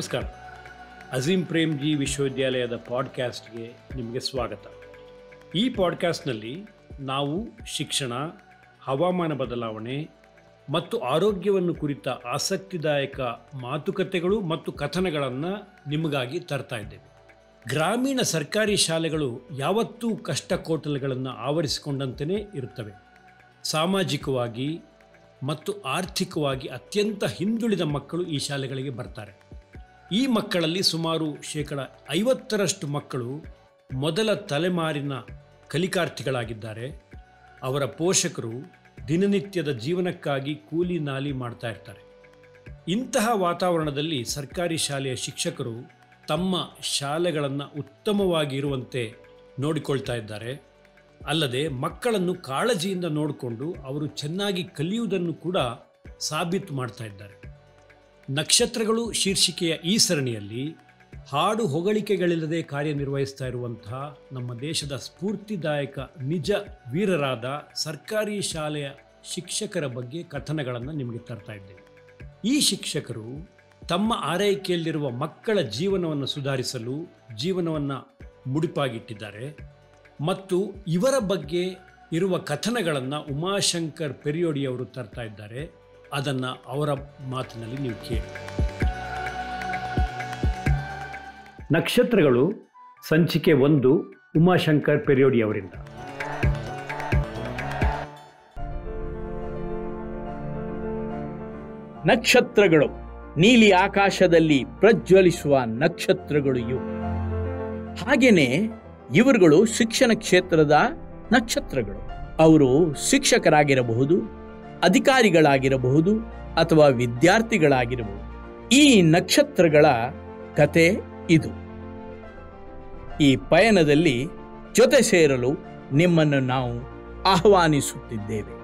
ನಮಸ್ಕಾರ. ಅಜೀಂ ಪ್ರೇಮ್ಜಿ ವಿಶ್ವವಿದ್ಯಾಲಯದ ಪಾಡ್ಕ್ಯಾಸ್ಟ್ಗೆ ನಿಮಗೆ ಸ್ವಾಗತ. ಈ ಪಾಡ್ಕ್ಯಾಸ್ಟ್ನಲ್ಲಿ ನಾವು ಶಿಕ್ಷಣ, ಹವಾಮಾನ ಬದಲಾವಣೆ ಮತ್ತು ಆರೋಗ್ಯವನ್ನು ಕುರಿತ ಆಸಕ್ತಿದಾಯಕ ಮಾತುಕತೆಗಳು ಮತ್ತು ಕಥನಗಳನ್ನು ನಿಮಗಾಗಿ ತರ್ತಾ ಇದ್ದೇವೆ. ಗ್ರಾಮೀಣ ಸರ್ಕಾರಿ ಶಾಲೆಗಳು ಯಾವತ್ತೂ ಕಷ್ಟಕೋಟಲೆಗಳನ್ನು ಆವರಿಸಿಕೊಂಡಂತೆಯೇ ಇರುತ್ತವೆ. ಸಾಮಾಜಿಕವಾಗಿ ಮತ್ತು ಆರ್ಥಿಕವಾಗಿ ಅತ್ಯಂತ ಹಿಂದುಳಿದ ಮಕ್ಕಳು ಈ ಶಾಲೆಗಳಿಗೆ ಬರ್ತಾರೆ. ಈ ಮಕ್ಕಳಲ್ಲಿ ಸುಮಾರು 50% ಮಕ್ಕಳು ಮೊದಲ ತಲೆಮಾರಿನ ಕಲಿಕಾರ್ಥಿಗಳಾಗಿದ್ದಾರೆ. ಅವರ ಪೋಷಕರು ದಿನನಿತ್ಯದ ಜೀವನಕ್ಕಾಗಿ ಕೂಲಿ ನಾಲಿ ಮಾಡ್ತಾ ಇರ್ತಾರೆ. ಇಂತಹ ವಾತಾವರಣದಲ್ಲಿ ಸರ್ಕಾರಿ ಶಾಲೆಯ ಶಿಕ್ಷಕರು ತಮ್ಮ ಶಾಲೆಗಳನ್ನು ಉತ್ತಮವಾಗಿರುವಂತೆ ನೋಡಿಕೊಳ್ತಾ ಇದ್ದಾರೆ. ಅಲ್ಲದೆ ಮಕ್ಕಳನ್ನು ಕಾಳಜಿಯಿಂದ ನೋಡಿಕೊಂಡು ಅವರು ಚೆನ್ನಾಗಿ ಕಲಿಯುವುದನ್ನು ಕೂಡ ಸಾಬೀತು ಮಾಡ್ತಾ ಇದ್ದಾರೆ. ನಕ್ಷತ್ರಗಳು ಶೀರ್ಷಿಕೆಯ ಈ ಸರಣಿಯಲ್ಲಿ ಹಾಡು ಹೊಗಳಿಕೆಗಳಿಲ್ಲದೆ ಕಾರ್ಯನಿರ್ವಹಿಸ್ತಾ ಇರುವಂತಹ ನಮ್ಮ ದೇಶದ ಸ್ಫೂರ್ತಿದಾಯಕ ನಿಜ ವೀರರಾದ ಸರ್ಕಾರಿ ಶಾಲೆಯ ಶಿಕ್ಷಕರ ಬಗ್ಗೆ ಕಥನಗಳನ್ನು ನಿಮಗೆ ತರ್ತಾ ಇದ್ದೇವೆ. ಈ ಶಿಕ್ಷಕರು ತಮ್ಮ ಆರೈಕೆಯಲ್ಲಿರುವ ಮಕ್ಕಳ ಜೀವನವನ್ನು ಸುಧಾರಿಸಲು ಜೀವನವನ್ನು ಮುಡಿಪಾಗಿಟ್ಟಿದ್ದಾರೆ ಮತ್ತು ಇವರ ಬಗ್ಗೆ ಇರುವ ಕಥನಗಳನ್ನು ಉಮಾಶಂಕರ್ ಪೆರಿಯೋಡಿ ಅವರು ತರ್ತಾ ಇದ್ದಾರೆ. ಅದನ್ನು ಅವರ ಮಾತಿನಲ್ಲಿ ನೀವು ಕೇಳಿ. ನಕ್ಷತ್ರಗಳು ಸಂಚಿಕೆ 1, ಉಮಾಶಂಕರ್ ಪೆರಿಯೋಡಿ ಅವರಿಂದ. ನಕ್ಷತ್ರಗಳು, ನೀಲಿ ಆಕಾಶದಲ್ಲಿ ಪ್ರಜ್ವಲಿಸುವ ನಕ್ಷತ್ರಗಳು ಇವು. ಹಾಗೇನೆ ಇವರುಗಳು ಶಿಕ್ಷಣ ಕ್ಷೇತ್ರದ ನಕ್ಷತ್ರಗಳು. ಅವರು ಶಿಕ್ಷಕರಾಗಿರಬಹುದು, ಅಧಿಕಾರಿಗಳಾಗಿರಬಹುದು ಅಥವಾ ವಿದ್ಯಾರ್ಥಿಗಳಾಗಿರಬಹುದು. ಈ ನಕ್ಷತ್ರಗಳ ಕತೆ ಇದು. ಈ ಪಯಣದಲ್ಲಿ ಜೊತೆ ಸೇರಲು ನಿಮ್ಮನ್ನು ನಾವು ಆಹ್ವಾನಿಸುತ್ತಿದ್ದೇವೆ.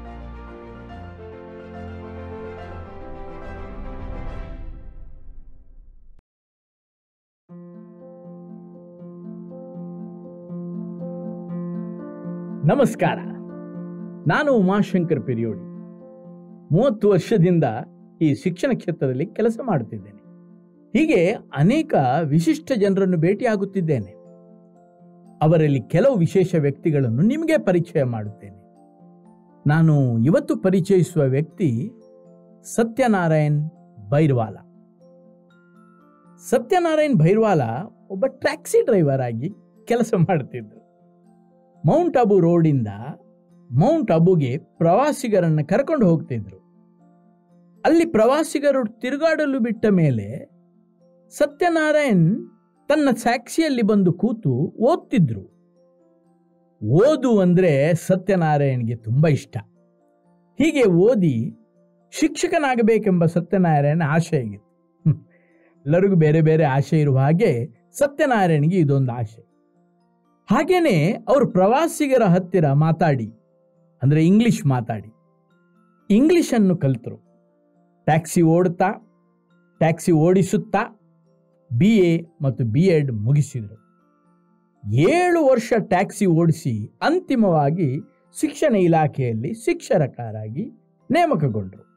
ನಮಸ್ಕಾರ, ನಾನು ಉಮಾಶಂಕರ್ ಪೆರಿಯೋಡಿ. 30 ವರ್ಷದಿಂದ ಈ ಶಿಕ್ಷಣ ಕ್ಷೇತ್ರದಲ್ಲಿ ಕೆಲಸ ಮಾಡುತ್ತಿದ್ದೇನೆ. ಹೀಗೆ ಅನೇಕ ವಿಶಿಷ್ಟ ಜನರನ್ನು ಭೇಟಿಯಾಗುತ್ತಿದ್ದೇನೆ. ಅವರಲ್ಲಿ ಕೆಲವು ವಿಶೇಷ ವ್ಯಕ್ತಿಗಳನ್ನು ನಿಮಗೆ ಪರಿಚಯ ಮಾಡುತ್ತೇನೆ. ನಾನು ಇವತ್ತು ಪರಿಚಯಿಸುವ ವ್ಯಕ್ತಿ ಸತ್ಯನಾರಾಯಣ್ ಭೈರ್ವಾಲಾ. ಸತ್ಯನಾರಾಯಣ್ ಭೈರ್ವಾಲಾ ಒಬ್ಬ ಟ್ಯಾಕ್ಸಿ ಡ್ರೈವರ್ ಆಗಿ ಕೆಲಸ ಮಾಡುತ್ತಿದ್ದರು. ಮೌಂಟ್ ಅಬು ರೋಡಿಂದ ಮೌಂಟ್ ಅಬುಗೆ ಪ್ರವಾಸಿಗರನ್ನು ಕರ್ಕೊಂಡು ಹೋಗ್ತಿದ್ರು. ಅಲ್ಲಿ ಪ್ರವಾಸಿಗರು ತಿರುಗಾಡಲು ಬಿಟ್ಟ ಮೇಲೆ ಸತ್ಯನಾರಾಯಣ್ ತನ್ನ ಟ್ಯಾಕ್ಸಿಯಲ್ಲಿ ಬಂದು ಕೂತು ಓದ್ತಿದ್ರು. ಓದು ಅಂದರೆ ಸತ್ಯನಾರಾಯಣ್ಗೆ ತುಂಬ ಇಷ್ಟ. ಹೀಗೆ ಓದಿ ಶಿಕ್ಷಕನಾಗಬೇಕೆಂಬ ಸತ್ಯನಾರಾಯಣ ಆಶೆ ಆಗಿತ್ತು. ಎಲ್ಲರಿಗೂ ಬೇರೆ ಬೇರೆ ಆಶೆ ಇರುವ ಹಾಗೆ ಸತ್ಯನಾರಾಯಣ್ಗೆ ಇದೊಂದು ಆಶೆ. ಹಾಗೇನೆ ಅವರು ಪ್ರವಾಸಿಗರ ಹತ್ತಿರ ಮಾತಾಡಿ, ಅಂದರೆ ಇಂಗ್ಲಿಷ್ ಮಾತಾಡಿ ಇಂಗ್ಲಿಷನ್ನು ಕಲಿತರು. ಟ್ಯಾಕ್ಸಿ ಓಡುತ್ತಾ, ಟ್ಯಾಕ್ಸಿ ಓಡಿಸುತ್ತಾ BA ಮತ್ತು B.Ed ಮುಗಿಸಿದರು. 7 ವರ್ಷ ಟ್ಯಾಕ್ಸಿ ಓಡಿಸಿ ಅಂತಿಮವಾಗಿ ಶಿಕ್ಷಣ ಇಲಾಖೆಯಲ್ಲಿ ಶಿಕ್ಷಕರಾಗಿ ನೇಮಕಗೊಂಡರು.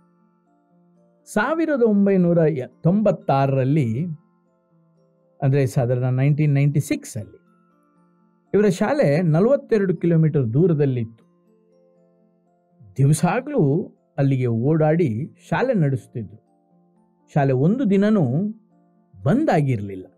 1996ರಲ್ಲಿ, ಅಂದರೆ ಸಾಧಾರಣ 1996 ಇವರ ಶಾಲೆ 42 ಕಿಲೋಮೀಟರ್ ದೂರದಲ್ಲಿತ್ತು. ದಿವಸಾಗ್ಲೂ ಅಲ್ಲಿಗೆ ಓಡಾಡಿ ಶಾಲೆ ನಡೆಸುತ್ತಿದ್ದರು. ಶಾಲೆ ಒಂದು ದಿನನೂ ಬಂದಾಗಿರಲಿಲ್ಲ.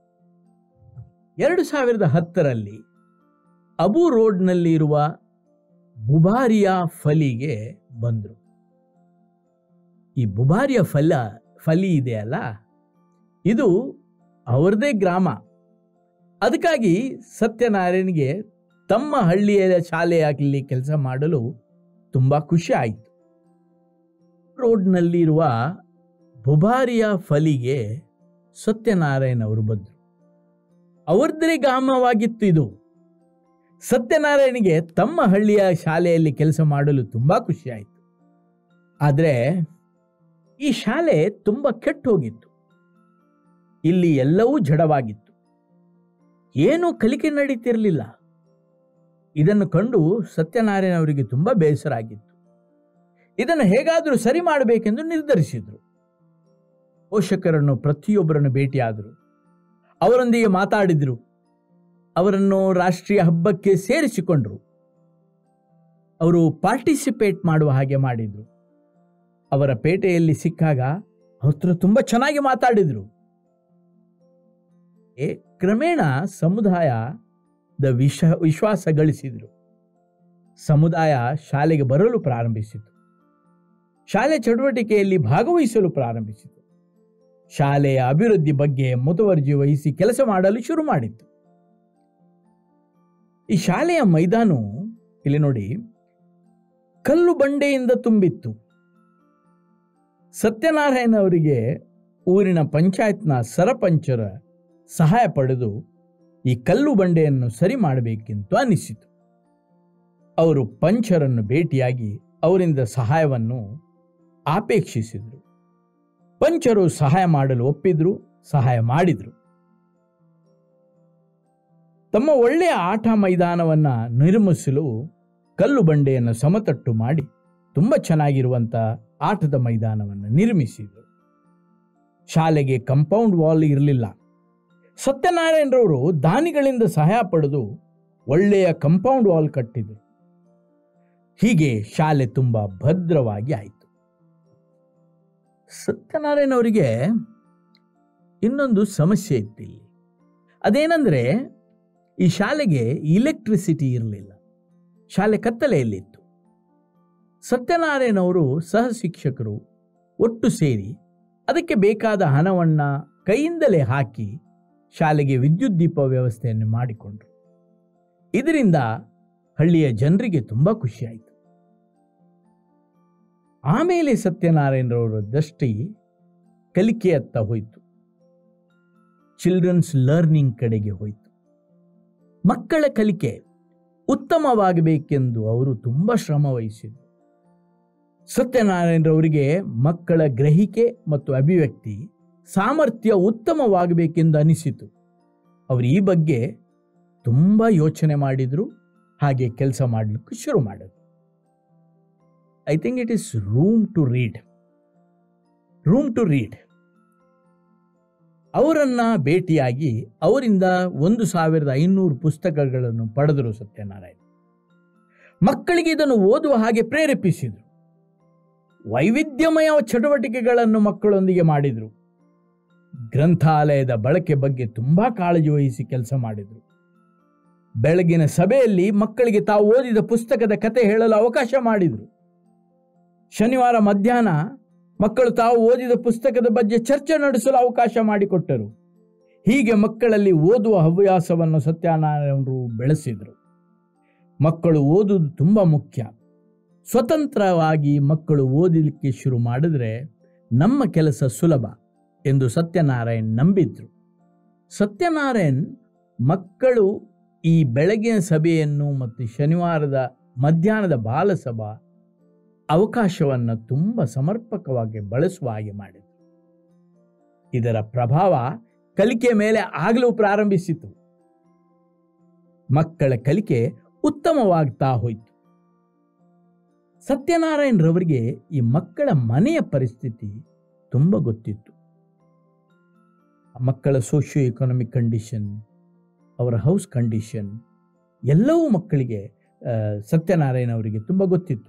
2010ರಲ್ಲಿ ಅಬು ರೋಡ್ನಲ್ಲಿ ಇರುವ ಬುಬಾರಿಯಾ ಫಲಿಗೆ ಬಂದರು. ಈ ಬುಬಾರಿಯಾ ಫಲಿ ಇದೆಯಲ್ಲ, ಇದು ಅವರದೇ ಗ್ರಾಮ. ಅದಕ್ಕಾಗಿ ಸತ್ಯನಾರಾಯಣ್ಗೆ ತಮ್ಮ ಹಳ್ಳಿಯ ಶಾಲೆಯಲ್ಲಿ ಕೆಲಸ ಮಾಡಲು ತುಂಬ ಖುಷಿ ಆಯಿತು. ರೋಡ್ನಲ್ಲಿರುವ ಬುಬಾರಿಯಾ ಫಲಿಗೆ ಸತ್ಯನಾರಾಯಣ್ ಅವರು ಬಂದರು. ಅವರದೇ ಗ್ರಾಮವಾಗಿತ್ತು ಇದು. ಸತ್ಯನಾರಾಯಣ್ಗೆ ತಮ್ಮ ಹಳ್ಳಿಯ ಶಾಲೆಯಲ್ಲಿ ಕೆಲಸ ಮಾಡಲು ತುಂಬ ಖುಷಿ ಆಯಿತು. ಆದರೆ ಈ ಶಾಲೆ ತುಂಬ ಕೆಟ್ಟು ಹೋಗಿತ್ತು. ಇಲ್ಲಿ ಎಲ್ಲವೂ ಜಡವಾಗಿತ್ತು. ಏನೂ ಕಲಿಕೆ ನಡೀತಿರಲಿಲ್ಲ. ಇದನ್ನು ಕಂಡು ಸತ್ಯನಾರಾಯಣ್ ಅವರಿಗೆ ತುಂಬ ಬೇಸರ ಆಗಿತ್ತು. ಇದನ್ನು ಹೇಗಾದರೂ ಸರಿ ಮಾಡಬೇಕೆಂದು ನಿರ್ಧರಿಸಿದರು. ಪೋಷಕರನ್ನು ಪ್ರತಿಯೊಬ್ಬರನ್ನು ಭೇಟಿಯಾದರು, ಅವರೊಂದಿಗೆ ಮಾತಾಡಿದರು, ಅವರನ್ನು ರಾಷ್ಟ್ರೀಯ ಹಬ್ಬಕ್ಕೆ ಸೇರಿಸಿಕೊಂಡರು, ಅವರು ಪಾರ್ಟಿಸಿಪೇಟ್ ಮಾಡುವ ಹಾಗೆ ಮಾಡಿದರು. ಅವರ ಪೇಟೆಯಲ್ಲಿ ಸಿಕ್ಕಾಗ ಅವ್ರ ತುಂಬ ಚೆನ್ನಾಗಿ ಮಾತಾಡಿದರು. ಕ್ರಮೇಣ ಸಮುದಾಯದ ವಿಶ್ವಾಸ ಗಳಿಸಿದರು. ಸಮುದಾಯ ಶಾಲೆಗೆ ಬರಲು ಪ್ರಾರಂಭಿಸಿತು. ಶಾಲೆ ಚಟುವಟಿಕೆಯಲ್ಲಿ ಭಾಗವಹಿಸಲು ಪ್ರಾರಂಭಿಸಿತು. ಶಾಲೆಯ ಅಭಿವೃದ್ಧಿ ಬಗ್ಗೆ ಮುತುವರ್ಜಿ ವಹಿಸಿ ಕೆಲಸ ಮಾಡಲು ಶುರು ಮಾಡಿತ್ತು. ಈ ಶಾಲೆಯ ಮೈದಾನ ಇಲ್ಲಿ ನೋಡಿ ಕಲ್ಲು ಬಂಡೆಯಿಂದ ತುಂಬಿತ್ತು. ಸತ್ಯನಾರಾಯಣ ಅವರಿಗೆ ಊರಿನ ಪಂಚಾಯತ್ನ ಸರಪಂಚರ ಸಹಾಯ ಪಡೆದು ಈ ಕಲ್ಲು ಬಂಡೆಯನ್ನು ಸರಿ ಮಾಡಬೇಕೆಂದು ಅನಿಸಿತು. ಅವರು ಪಂಚರನ್ನು ಭೇಟಿಯಾಗಿ ಅವರಿಂದ ಸಹಾಯವನ್ನು ಅಪೇಕ್ಷಿಸಿದರು. ಪಂಚರು ಸಹಾಯ ಮಾಡಲು ಒಪ್ಪಿದ್ರು, ಸಹಾಯ ಮಾಡಿದ್ರು. ತಮ್ಮ ಒಳ್ಳೆಯ ಆಟ ಮೈದಾನವನ್ನು ನಿರ್ಮಿಸಲು ಕಲ್ಲು ಬಂಡೆಯನ್ನು ಸಮತಟ್ಟು ಮಾಡಿ ತುಂಬ ಚೆನ್ನಾಗಿರುವಂಥ ಆಟದ ಮೈದಾನವನ್ನು ನಿರ್ಮಿಸಿದರು. ಶಾಲೆಗೆ ಕಂಪೌಂಡ್ ವಾಲ್ ಇರಲಿಲ್ಲ. ಸತ್ಯನಾರಾಯಣರವರು ದಾನಿಗಳಿಂದ ಸಹಾಯ ಪಡೆದು ಒಳ್ಳೆಯ ಕಂಪೌಂಡ್ ವಾಲ್ ಕಟ್ಟಿದರು. ಹೀಗೆ ಶಾಲೆ ತುಂಬ ಭದ್ರವಾಗಿ ಆಯಿತು. ಸತ್ಯನಾರಾಯಣ ಅವರಿಗೆ ಇನ್ನೊಂದು ಸಮಸ್ಯೆ ಇತ್ತು ಇಲ್ಲಿ. ಅದೇನೆಂದರೆ ಈ ಶಾಲೆಗೆ ಇಲೆಕ್ಟ್ರಿಸಿಟಿ ಇರಲಿಲ್ಲ. ಶಾಲೆ ಕತ್ತಲೆಯಲ್ಲಿತ್ತು. ಸತ್ಯನಾರಾಯಣ ಅವರು ಸಹ ಶಿಕ್ಷಕರು ಒಟ್ಟು ಸೇರಿ ಅದಕ್ಕೆ ಬೇಕಾದ ಹಣವನ್ನು ಕೈಯಿಂದಲೇ ಹಾಕಿ ಶಾಲೆಗೆ ವಿದ್ಯುತ್ ದೀಪ ವ್ಯವಸ್ಥೆಯನ್ನು ಮಾಡಿಕೊಂಡರು. ಇದರಿಂದ ಹಳ್ಳಿಯ ಜನರಿಗೆ ತುಂಬ ಖುಷಿಯಾಯಿತು. ಆಮೇಲೆ ಸತ್ಯನಾರಾಯಣರವರ ದೃಷ್ಟಿ ಕಲಿಕೆಯತ್ತ ಹೋಯಿತು. ಚಿಲ್ಡ್ರನ್ಸ್ ಲರ್ನಿಂಗ್ ಕಡೆಗೆ ಹೋಯಿತು. ಮಕ್ಕಳ ಕಲಿಕೆ ಉತ್ತಮವಾಗಬೇಕೆಂದು ಅವರು ತುಂಬ ಶ್ರಮ ವಹಿಸಿದರು. ಸತ್ಯನಾರಾಯಣರವರಿಗೆ ಮಕ್ಕಳ ಗ್ರಹಿಕೆ ಮತ್ತು ಅಭಿವ್ಯಕ್ತಿ ಸಾಮರ್ಥ್ಯ ಉತ್ತಮವಾಗಬೇಕೆಂದು ಅನಿಸಿತು. ಅವರು ಈ ಬಗ್ಗೆ ತುಂಬ ಯೋಚನೆ ಮಾಡಿದರು, ಹಾಗೆ ಕೆಲಸ ಮಾಡಲಿಕ್ಕೆ ಶುರು ಮಾಡಿದರು. I think it is room to read. ಅವರನ್ನು ಭೇಟಿಯಾಗಿ ಅವರಿಂದ 1500 ಪುಸ್ತಕಗಳನ್ನು ಪಡೆದರು ಸತ್ಯನಾರಾಯಣ. ಮಕ್ಕಳಿಗೆ ಇದನ್ನು ಓದುವ ಹಾಗೆ ಪ್ರೇರೇಪಿಸಿದರು. ವೈವಿಧ್ಯಮಯ ಚಟುವಟಿಕೆಗಳನ್ನು ಮಕ್ಕಳೊಂದಿಗೆ ಮಾಡಿದರು. ಗ್ರಂಥಾಲಯದ ಬಳಕೆ ಬಗ್ಗೆ ತುಂಬ ಕಾಳಜಿ ವಹಿಸಿ ಕೆಲಸ ಮಾಡಿದರು. ಬೆಳಗಿನ ಸಭೆಯಲ್ಲಿ ಮಕ್ಕಳಿಗೆ ತಾವು ಓದಿದ ಪುಸ್ತಕದ ಕತೆ ಹೇಳಲು ಅವಕಾಶ ಮಾಡಿದರು. ಶನಿವಾರ ಮಧ್ಯಾಹ್ನ ಮಕ್ಕಳು ತಾವು ಓದಿದ ಪುಸ್ತಕದ ಬಗ್ಗೆ ಚರ್ಚೆ ನಡೆಸಲು ಅವಕಾಶ ಮಾಡಿಕೊಟ್ಟರು. ಹೀಗೆ ಮಕ್ಕಳಲ್ಲಿ ಓದುವ ಹವ್ಯಾಸವನ್ನು ಸತ್ಯನಾರಾಯಣರು ಬೆಳೆಸಿದರು. ಮಕ್ಕಳು ಓದುವುದು ತುಂಬ ಮುಖ್ಯ. ಸ್ವತಂತ್ರವಾಗಿ ಮಕ್ಕಳು ಓದಲಿಕ್ಕೆ ಶುರು ಮಾಡಿದ್ರೆ ನಮ್ಮ ಕೆಲಸ ಸುಲಭ ಎಂದು ಸತ್ಯನಾರಾಯಣ್ ನಂಬಿದ್ರು. ಸತ್ಯನಾರಾಯಣ್ ಮಕ್ಕಳು ಈ ಬೆಳಗಿನ ಸಭೆಯನ್ನು ಮತ್ತು ಶನಿವಾರದ ಮಧ್ಯಾಹ್ನದ ಬಾಲಸಭಾ ಅವಕಾಶವನ್ನು ತುಂಬ ಸಮರ್ಪಕವಾಗಿ ಬಳಸುವ ಹಾಗೆ ಮಾಡಿದರು. ಇದರ ಪ್ರಭಾವ ಕಲಿಕೆ ಮೇಲೆ ಆಗಲು ಪ್ರಾರಂಭಿಸಿತು. ಮಕ್ಕಳ ಕಲಿಕೆ ಉತ್ತಮವಾಗ್ತಾ ಹೋಯಿತು. ಸತ್ಯನಾರಾಯಣರವರಿಗೆ ಈ ಮಕ್ಕಳ ಮನೆಯ ಪರಿಸ್ಥಿತಿ ತುಂಬ ಗೊತ್ತಿತ್ತು. ಮಕ್ಕಳ ಸೋಷಿಯೋ ಎಕನಾಮಿಕ್ ಕಂಡೀಷನ್, ಅವರ ಹೌಸ್ ಕಂಡೀಷನ್ ಎಲ್ಲವೂ ಮಕ್ಕಳಿಗೆ ಸತ್ಯನಾರಾಯಣ ಅವರಿಗೆ ತುಂಬ ಗೊತ್ತಿತ್ತು.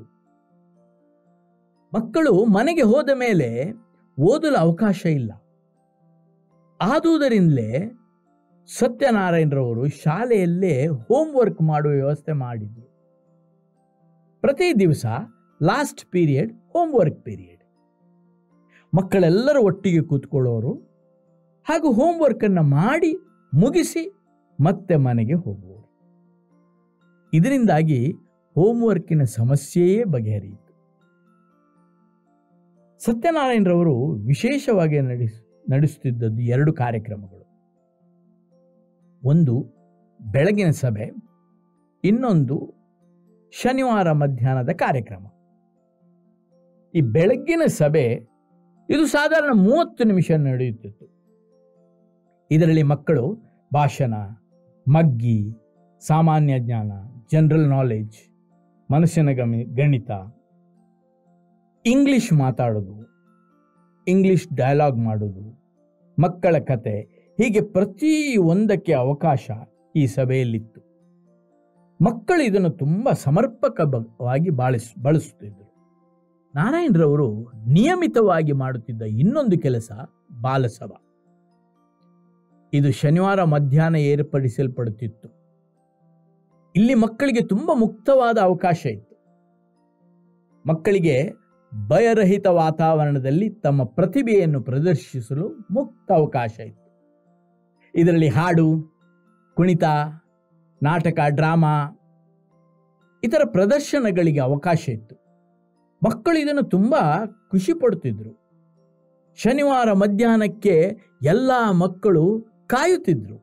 ಮಕ್ಕಳು ಮನೆಗೆ ಹೋದ ಮೇಲೆ ಓದಲು ಅವಕಾಶ ಇಲ್ಲ. ಆದುದರಿಂದಲೇ ಸತ್ಯನಾರಾಯಣರವರು ಶಾಲೆಯಲ್ಲೇ ಹೋಮ್ವರ್ಕ್ ಮಾಡುವ ವ್ಯವಸ್ಥೆ ಮಾಡಿದರು. ಪ್ರತಿ ದಿವಸ ಲಾಸ್ಟ್ ಪೀರಿಯಡ್ ಹೋಮ್ವರ್ಕ್ ಪೀರಿಯಡ್. ಮಕ್ಕಳೆಲ್ಲರೂ ಒಟ್ಟಿಗೆ ಕೂತ್ಕೊಳ್ಳೋರು ಹಾಗೂ ಹೋಮ್ವರ್ಕನ್ನು ಮಾಡಿ ಮುಗಿಸಿ ಮತ್ತೆ ಮನೆಗೆ ಹೋಗುವರು. ಇದರಿಂದಾಗಿ ಹೋಮ್ವರ್ಕಿನ ಸಮಸ್ಯೆಯೇ ಬಗೆಹರಿಯಿತು. ಸತ್ಯನಾರಾಯಣರವರು ವಿಶೇಷವಾಗಿ ನಡೆಸುತ್ತಿದ್ದದ್ದು 2 ಕಾರ್ಯಕ್ರಮಗಳು. ಒಂದು ಬೆಳಗಿನ ಸಭೆ, ಇನ್ನೊಂದು ಶನಿವಾರ ಮಧ್ಯಾಹ್ನದ ಕಾರ್ಯಕ್ರಮ. ಈ ಬೆಳಗ್ಗಿನ ಸಭೆ ಇದು ಸಾಧಾರಣ 30 ನಿಮಿಷ ನಡೆಯುತ್ತಿತ್ತು. ಇದರಲ್ಲಿ ಮಕ್ಕಳು ಭಾಷಣ, ಮಗ್ಗಿ, ಸಾಮಾನ್ಯ ಜ್ಞಾನ, ಜನರಲ್ ನಾಲೆಡ್ಜ್, ಮನಸ್ಸಿನ ಗಣಿತ, ಇಂಗ್ಲಿಷ್ ಮಾತಾಡೋದು, ಇಂಗ್ಲಿಷ್ ಡಯಲಾಗ್ ಮಾಡೋದು, ಮಕ್ಕಳ ಕತೆ, ಹೀಗೆ ಪ್ರತಿ ಒಂದಕ್ಕೆ ಅವಕಾಶ ಈ ಸಭೆಯಲ್ಲಿತ್ತು. ಮಕ್ಕಳು ಇದನ್ನು ತುಂಬ ಸಮರ್ಪಕವಾಗಿ ಬಳಸುತ್ತಿದ್ದರು. ನಾರಾಯಣರವರು ನಿಯಮಿತವಾಗಿ ಮಾಡುತ್ತಿದ್ದ ಇನ್ನೊಂದು ಕೆಲಸ ಬಾಲಸಭಾ. ಇದು ಶನಿವಾರ ಮಧ್ಯಾಹ್ನ ಏರ್ಪಡಿಸಲ್ಪಡುತ್ತಿತ್ತು. ಇಲ್ಲಿ ಮಕ್ಕಳಿಗೆ ತುಂಬ ಮುಕ್ತವಾದ ಅವಕಾಶ ಇತ್ತು. ಮಕ್ಕಳಿಗೆ ಭಯರಹಿತ ವಾತಾವರಣದಲ್ಲಿ ತಮ್ಮ ಪ್ರತಿಭೆಯನ್ನು ಪ್ರದರ್ಶಿಸಲು ಮುಕ್ತ ಅವಕಾಶ ಇತ್ತು. ಇದರಲ್ಲಿ ಹಾಡು, ಕುಣಿತ, ನಾಟಕ, ಡ್ರಾಮಾ ಇತರ ಪ್ರದರ್ಶನಗಳಿಗೆ ಅವಕಾಶ ಇತ್ತು. ಮಕ್ಕಳು ಇದನ್ನು ತುಂಬ ಖುಷಿ ಪಡುತ್ತಿದ್ದರು. ಶನಿವಾರ ಮಧ್ಯಾಹ್ನಕ್ಕೆ ಎಲ್ಲ ಮಕ್ಕಳು ಕಾಯುತ್ತಿದ್ದರು.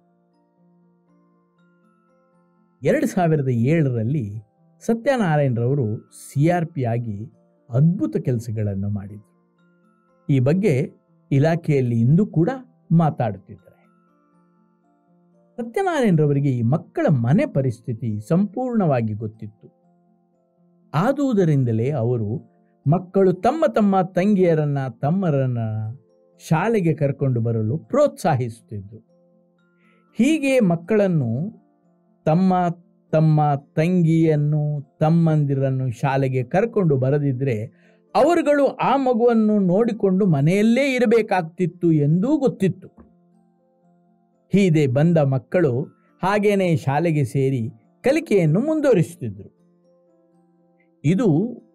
2007ರಲ್ಲಿ ಸತ್ಯನಾರಾಯಣರವರು CRP ಆಗಿ ಅದ್ಭುತ ಕೆಲಸಗಳನ್ನು ಮಾಡಿದರು. ಈ ಬಗ್ಗೆ ಇಲಾಖೆಯಲ್ಲಿ ಇಂದು ಕೂಡ ಮಾತಾಡುತ್ತಿದ್ದಾರೆ. ಸತ್ಯನಾರಾಯಣರವರಿಗೆ ಈ ಮಕ್ಕಳ ಮನೆ ಪರಿಸ್ಥಿತಿ ಸಂಪೂರ್ಣವಾಗಿ ಗೊತ್ತಿತ್ತು. ಆದುದರಿಂದಲೇ ಅವರು ಮಕ್ಕಳು ತಮ್ಮ ತಮ್ಮ ತಂಗಿಯರನ್ನ, ತಮ್ಮರನ್ನ ಶಾಲೆಗೆ ಕರ್ಕೊಂಡು ಬರಲು ಪ್ರೋತ್ಸಾಹಿಸುತ್ತಿದ್ದರು. ಹೀಗೆ ಮಕ್ಕಳನ್ನು ತಮ್ಮ ತಮ್ಮ ತಂಗಿಯನ್ನು, ತಮ್ಮಂದಿರನ್ನು ಶಾಲೆಗೆ ಕರ್ಕೊಂಡು ಬರದಿದ್ದರೆ ಅವರುಗಳು ಆ ಮಗುವನ್ನು ನೋಡಿಕೊಂಡು ಮನೆಯಲ್ಲೇ ಇರಬೇಕಾಗ್ತಿತ್ತು ಎಂದೂ ಗೊತ್ತಿತ್ತು. ಹೀಗೆ ಬಂದ ಮಕ್ಕಳು ಹಾಗೇನೆ ಶಾಲೆಗೆ ಸೇರಿ ಕಲಿಕೆಯನ್ನು ಮುಂದುವರಿಸುತ್ತಿದ್ದರು. ಇದು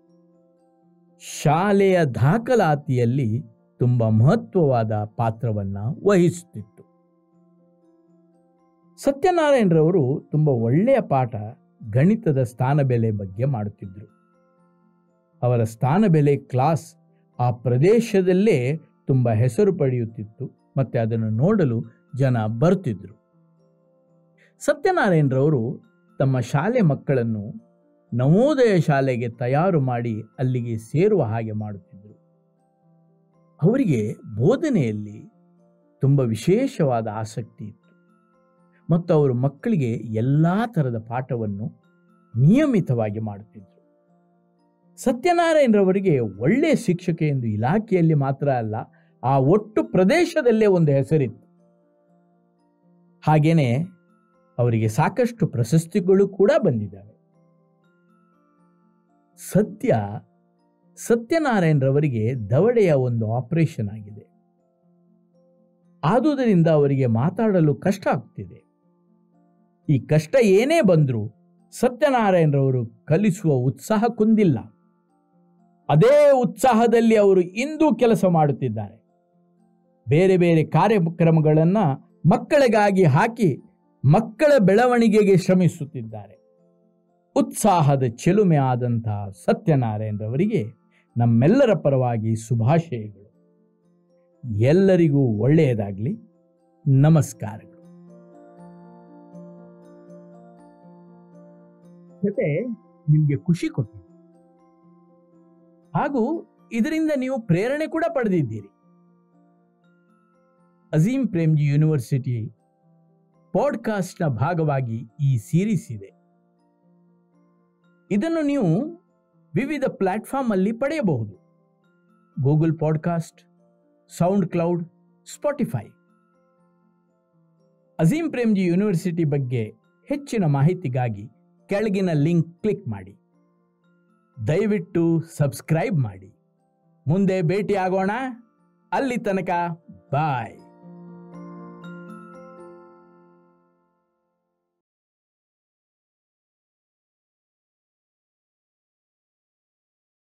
ಶಾಲೆಯ ದಾಖಲಾತಿಯಲ್ಲಿ ತುಂಬ ಮಹತ್ವವಾದ ಪಾತ್ರವನ್ನು ವಹಿಸುತ್ತಿತ್ತು. ಸತ್ಯನಾರಾಯಣರವರು ತುಂಬ ಒಳ್ಳೆಯ ಪಾಠ ಗಣಿತದ ಸ್ಥಾನಬೆಲೆ ಬಗ್ಗೆ ಮಾಡುತ್ತಿದ್ದರು. ಅವರ ಸ್ಥಾನಬೆಲೆ ಕ್ಲಾಸ್ ಆ ಪ್ರದೇಶದಲ್ಲೇ ತುಂಬ ಹೆಸರು ಪಡೆಯುತ್ತಿತ್ತು ಮತ್ತು ಅದನ್ನು ನೋಡಲು ಜನ ಬರ್ತಿದ್ರು. ಸತ್ಯನಾರಾಯಣರವರು ತಮ್ಮ ಶಾಲೆ ಮಕ್ಕಳನ್ನು ನವೋದಯ ಶಾಲೆಗೆ ತಯಾರು ಮಾಡಿ ಅಲ್ಲಿಗೆ ಸೇರುವ ಹಾಗೆ ಮಾಡುತ್ತಿದ್ದರು. ಅವರಿಗೆ ಬೋಧನೆಯಲ್ಲಿ ತುಂಬ ವಿಶೇಷವಾದ ಆಸಕ್ತಿ ಇತ್ತು ಮತ್ತು ಅವರು ಮಕ್ಕಳಿಗೆ ಎಲ್ಲ ಥರದ ಪಾಠವನ್ನು ನಿಯಮಿತವಾಗಿ ಮಾಡುತ್ತಿದ್ದರು. ಸತ್ಯನಾರಾಯಣರವರಿಗೆ ಒಳ್ಳೆಯ ಶಿಕ್ಷಕ ಎಂದು ಇಲಾಖೆಯಲ್ಲಿ ಮಾತ್ರ ಅಲ್ಲ, ಆ ಒಟ್ಟು ಪ್ರದೇಶದಲ್ಲೇ ಒಂದು ಹೆಸರಿತ್ತು. ಹಾಗೇನೆ ಅವರಿಗೆ ಸಾಕಷ್ಟು ಪ್ರಶಸ್ತಿಗಳು ಕೂಡ ಬಂದಿದ್ದಾವೆ. ಸತ್ಯನಾರಾಯಣರವರಿಗೆ ದವಡೆಯ ಒಂದು ಆಪರೇಷನ್ ಆಗಿದೆ. ಆದುದರಿಂದ ಅವರಿಗೆ ಮಾತಾಡಲು ಕಷ್ಟ ಆಗ್ತಿದೆ. ಈ ಕಷ್ಟ ಏನೇ ಬಂದರೂ ಸತ್ಯನಾರಾಯಣರವರು ಕಲಿಸುವ ಉತ್ಸಾಹ ಕುಂದಿಲ್ಲ. ಅದೇ ಉತ್ಸಾಹದಲ್ಲಿ ಅವರು ಇಂದು ಕೆಲಸ ಮಾಡುತ್ತಿದ್ದಾರೆ. ಬೇರೆ ಬೇರೆ ಕಾರ್ಯಕ್ರಮಗಳನ್ನು ಮಕ್ಕಳಿಗಾಗಿ ಹಾಕಿ ಮಕ್ಕಳ ಬೆಳವಣಿಗೆಗೆ ಶ್ರಮಿಸುತ್ತಿದ್ದಾರೆ. ಉತ್ಸಾಹದ ಚೆಲುಮೆ ಆದಂತಹ ಸತ್ಯನಾರಾಯಣರವರಿಗೆ ನಮ್ಮೆಲ್ಲರ ಪರವಾಗಿ ಶುಭಾಶಯಗಳು. ಎಲ್ಲರಿಗೂ ಒಳ್ಳೆಯದಾಗಲಿ. ನಮಸ್ಕಾರಗಳು. ಜೊತೆ ನಿಮಗೆ ಖುಷಿ ಕೊಟ್ಟಿದೆ ಹಾಗೂ ಇದರಿಂದ ನೀವು ಪ್ರೇರಣೆ ಕೂಡ ಪಡೆದಿದ್ದೀರಿ. ಅಜೀಂ ಪ್ರೇಮ್ಜಿ ಯೂನಿವರ್ಸಿಟಿ ಪಾಡ್ಕಾಸ್ಟ್ನ ಭಾಗವಾಗಿ ಈ ಸೀರೀಸ್ ಇದೆ. ಇದನ್ನು ನೀವು ವಿವಿಧ ಪ್ಲಾಟ್ಫಾರ್ಮ್ ಅಲ್ಲಿ ಪಡೆಯಬಹುದು. Google podcast, SoundCloud, Spotify. Azim Premji university ಬಗ್ಗೆ ಹೆಚ್ಚಿನ ಮಾಹಿತಿಗಾಗಿ ಕೆಳಗಿನ ಲಿಂಕ್ ಕ್ಲಿಕ್ ಮಾಡಿ. ದಯವಿಟ್ಟು ಸಬ್ಸ್ಕ್ರೈಬ್ ಮಾಡಿ. ಮುಂದೆ ಭೇಟಿಯಾಗೋಣ. ಅಲ್ಲಿ ತನಕ ಬಾಯ್.